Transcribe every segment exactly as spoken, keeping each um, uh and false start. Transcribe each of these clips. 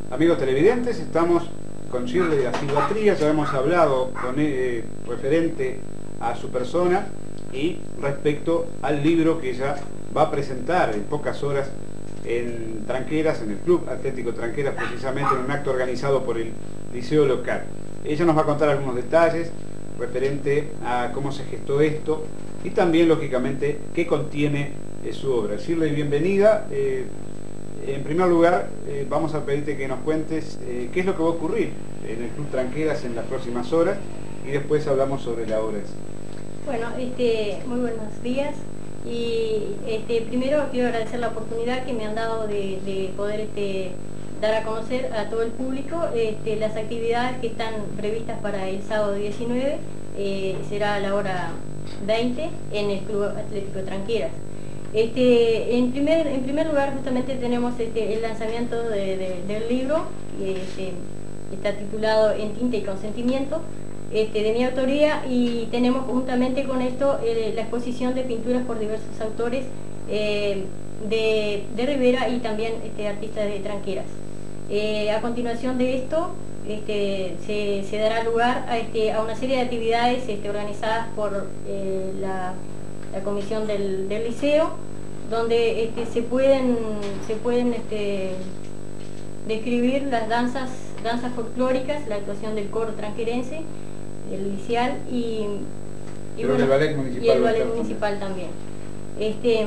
Amigos televidentes, estamos con Shirley da Silva Trías, ya hemos hablado con eh, referente a su persona y respecto al libro que ella va a presentar en pocas horas en Tranqueras, en el Club Atlético Tranqueras, precisamente en un acto organizado por el liceo local. Ella nos va a contar algunos detalles referente a cómo se gestó esto y también, lógicamente, qué contiene eh, su obra. Shirley, bienvenida. Eh, en primer lugar, eh, vamos a pedirte que nos cuentes eh, qué es lo que va a ocurrir en el Club Tranqueras en las próximas horas y después hablamos sobre la obra. Bueno, este, muy buenos días. Y este, primero quiero agradecer la oportunidad que me han dado de, de poder este, dar a conocer a todo el público este, las actividades que están previstas para el sábado diecinueve, eh, será a la hora veinte en el Club Atlético Tranqueras. Este, en, primer, en primer lugar, justamente tenemos este, el lanzamiento de, de, del libro, que este, está titulado En tinta y consentimiento, Este, de mi autoría, y tenemos juntamente con esto eh, la exposición de pinturas por diversos autores eh, de, de Rivera y también este, artistas de Tranqueras. Eh, a continuación de esto este, se, se dará lugar a, este, a una serie de actividades este, organizadas por eh, la, la comisión del, del liceo, donde este, se pueden, se pueden este, describir las danzas, danzas folclóricas, la actuación del coro tranquerense, el liceal y, y, bueno, el ballet municipal, y el ballet municipal también. Este,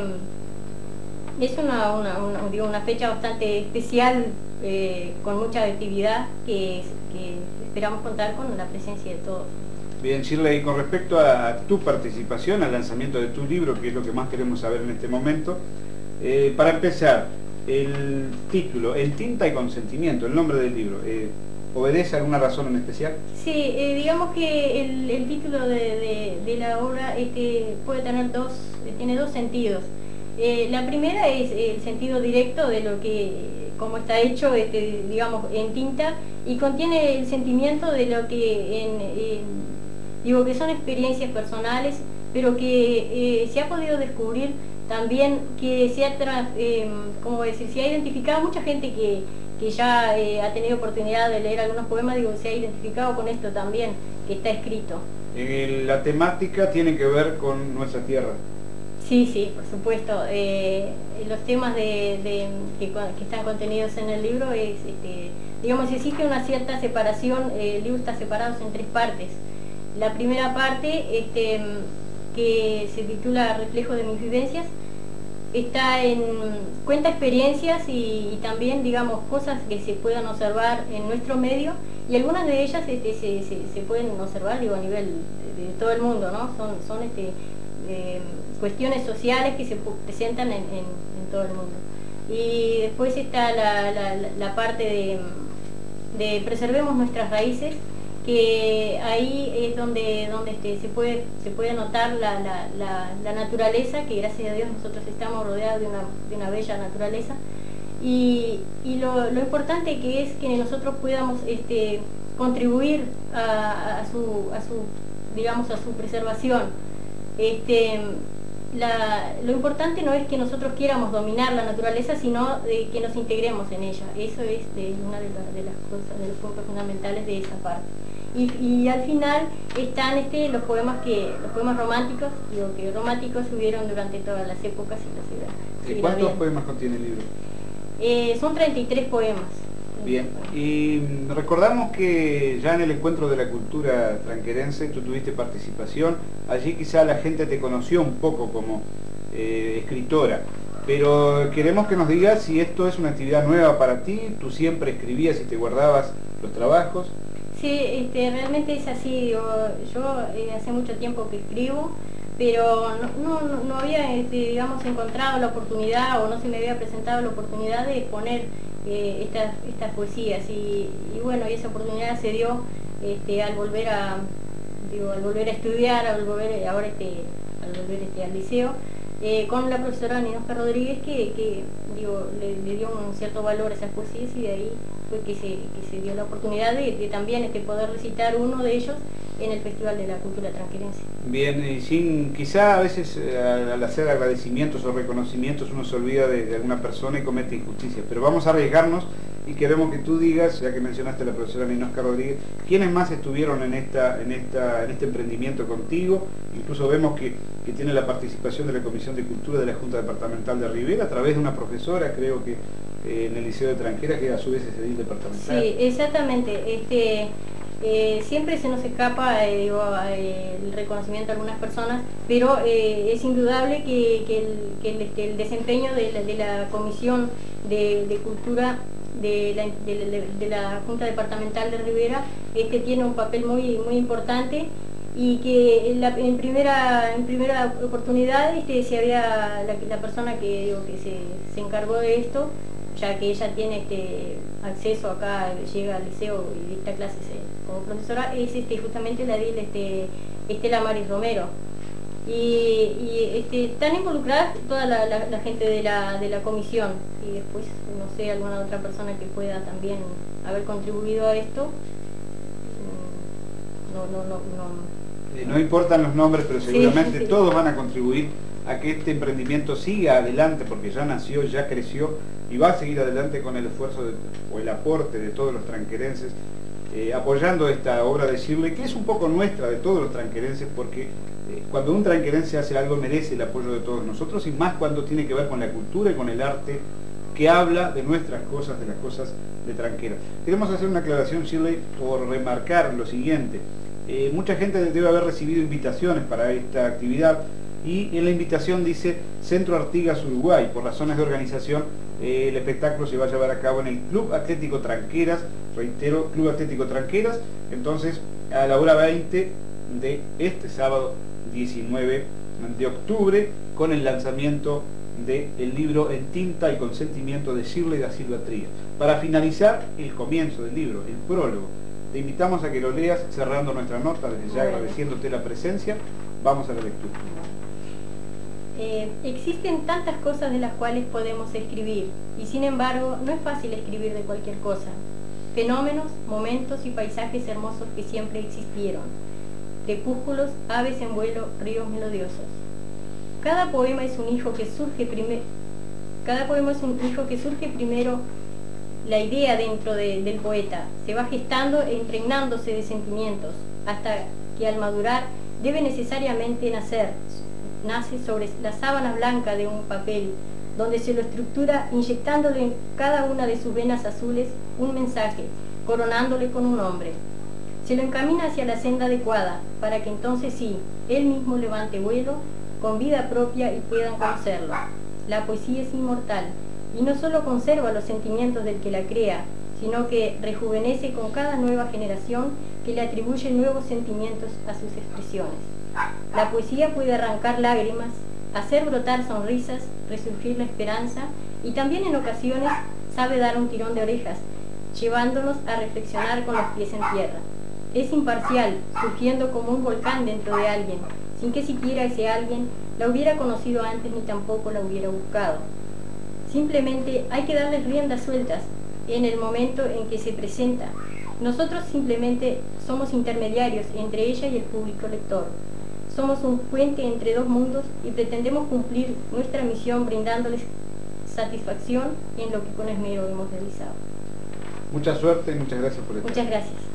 es una, una, una, digo, una fecha bastante especial, eh, con mucha actividad que, que esperamos contar con la presencia de todos. Bien, Shirley, con respecto a tu participación, al lanzamiento de tu libro, que es lo que más queremos saber en este momento, eh, para empezar, el título, En tinta y consentimiento, el nombre del libro, eh, ¿obedece a alguna razón en especial? Sí, eh, digamos que el, el título de, de, de la obra este, puede tener dos, tiene dos sentidos. Eh, la primera es el sentido directo de lo que, como está hecho, este, digamos, en tinta, y contiene el sentimiento de lo que, en, en, digo, que son experiencias personales, pero que eh, se ha podido descubrir también que se ha, eh, ¿cómo decir? Se ha identificado mucha gente que que ya eh, ha tenido oportunidad de leer algunos poemas, digo, se ha identificado con esto también, que está escrito. Eh, la temática tiene que ver con nuestra tierra. Sí, sí, por supuesto. Eh, los temas de, de, que, que están contenidos en el libro, es, este, digamos, existe una cierta separación, eh, el libro está separado en tres partes. La primera parte, este, que se titula Reflejo de mis vivencias, está en, cuenta experiencias y, y también, digamos, cosas que se puedan observar en nuestro medio, y algunas de ellas este, se, se, se pueden observar, digo, a nivel de, de todo el mundo, ¿no? Son, son este, eh, cuestiones sociales que se presentan en, en, en todo el mundo. Y después está la, la, la parte de, de preservemos nuestras raíces, que ahí es donde, donde este, se, puede, se puede notar la, la, la, la naturaleza, que gracias a Dios nosotros estamos rodeados de una, de una bella naturaleza, y, y lo, lo importante que es que nosotros podamos este, contribuir a, a, su, a su, digamos, a su preservación. Este, la, lo importante no es que nosotros quieramos dominar la naturaleza, sino de que nos integremos en ella. Eso es de, una de, la, de las cosas, de los puntos fundamentales de esa parte. Y, y al final están este, los poemas que los poemas románticos, digo, que románticos hubieron durante todas las épocas y la ciudad. ¿Y cuántos poemas contiene el libro? Eh, son treinta y tres poemas. Bien, y recordamos que ya en el Encuentro de la Cultura Tranquerense tú tuviste participación, allí quizá la gente te conoció un poco como eh, escritora, pero queremos que nos digas si esto es una actividad nueva para ti, tú siempre escribías y te guardabas los trabajos. Sí, este, realmente es así, yo, yo eh, hace mucho tiempo que escribo, pero no, no, no había, este, digamos, encontrado la oportunidad, o no se me había presentado la oportunidad de poner eh, estas, estas poesías, y, y bueno, y esa oportunidad se dio este, al volver a, digo, al volver a estudiar, al volver ahora este, al volver este, al liceo, eh, con la profesora Ninosca Rodríguez, que, que digo, le, le dio un cierto valor a esas poesías, y de ahí fue que se, que se dio la oportunidad de, de también este, poder recitar uno de ellos en el Festival de la Cultura Tranquerense. Bien, y sin, quizá a veces eh, al hacer agradecimientos o reconocimientos uno se olvida de, de alguna persona y comete injusticias, pero vamos a arriesgarnos y queremos que tú digas, ya que mencionaste a la profesora Ninosca Rodríguez, quiénes más estuvieron en, esta, en, esta, en este emprendimiento contigo. Incluso vemos que, que tiene la participación de la Comisión de Cultura de la Junta Departamental de Rivera a través de una profesora, creo que eh, en el Liceo de Tranqueras, que a su vez es edil departamental. Sí, exactamente. Este, eh, siempre se nos escapa eh, digo, eh, el reconocimiento a algunas personas, pero eh, es indudable que, que, el, que el, este, el desempeño de la, de la Comisión de, de Cultura de la, de, de la Junta Departamental de Rivera este, tiene un papel muy, muy importante, y que en, la, en, primera, en primera oportunidad este, se había la, la persona que, digo, que se, se encargó de esto, ya que ella tiene este acceso acá, llega al liceo y dicta clases eh, como profesora, es este, justamente la edil este, Estela Maris Romero. Y, y este, están involucradas toda la, la, la gente de la, de la comisión, y después, no sé, alguna otra persona que pueda también haber contribuido a esto. No, no, no, no. Eh, no importan los nombres, pero seguramente sí, sí, sí. todos van a contribuir a que este emprendimiento siga adelante, porque ya nació, ya creció y va a seguir adelante con el esfuerzo de, o el aporte de todos los tranquerenses, eh, apoyando esta obra de Shirley, que es un poco nuestra, de todos los tranquerenses, porque eh, cuando un tranquerense hace algo merece el apoyo de todos nosotros, y más cuando tiene que ver con la cultura y con el arte, que habla de nuestras cosas, de las cosas de Tranquera. Queremos hacer una aclaración, Shirley, por remarcar lo siguiente. Eh, mucha gente debe haber recibido invitaciones para esta actividad, y en la invitación dice Centro Artigas Uruguay. Por razones de organización, eh, el espectáculo se va a llevar a cabo en el Club Atlético Tranqueras, reitero, Club Atlético Tranqueras, entonces a la hora veinte de este sábado diecinueve de octubre, con el lanzamiento del libro En tinta y consentimiento de Shirley da Silva Trías. Para finalizar el comienzo del libro, el prólogo, te invitamos a que lo leas cerrando nuestra nota, desde ya agradeciéndote la presencia. Vamos a la lectura. Eh, existen tantas cosas de las cuales podemos escribir, y sin embargo no es fácil escribir de cualquier cosa. Fenómenos, momentos y paisajes hermosos que siempre existieron. Crepúsculos, aves en vuelo, ríos melodiosos. Cada poema es un hijo que surge primero. Cada poema es un hijo que surge primero. La idea dentro de, del poeta se va gestando e impregnándose de sentimientos, hasta que al madurar debe necesariamente nacer. Nace sobre la sábana blanca de un papel, donde se lo estructura inyectándole en cada una de sus venas azules un mensaje, coronándole con un nombre. Se lo encamina hacia la senda adecuada, para que entonces sí, él mismo levante vuelo, con vida propia, y puedan conocerlo. La poesía es inmortal, y no solo conserva los sentimientos del que la crea, sino que rejuvenece con cada nueva generación que le atribuye nuevos sentimientos a sus expresiones. La poesía puede arrancar lágrimas, hacer brotar sonrisas, resurgir la esperanza, y también en ocasiones sabe dar un tirón de orejas, llevándonos a reflexionar con los pies en tierra. Es imparcial, surgiendo como un volcán dentro de alguien, sin que siquiera ese alguien la hubiera conocido antes ni tampoco la hubiera buscado. Simplemente hay que darles riendas sueltas en el momento en que se presenta. Nosotros simplemente somos intermediarios entre ella y el público lector. Somos un puente entre dos mundos, y pretendemos cumplir nuestra misión brindándoles satisfacción en lo que con esmero hemos realizado. Mucha suerte y muchas gracias por estar. Muchas gracias.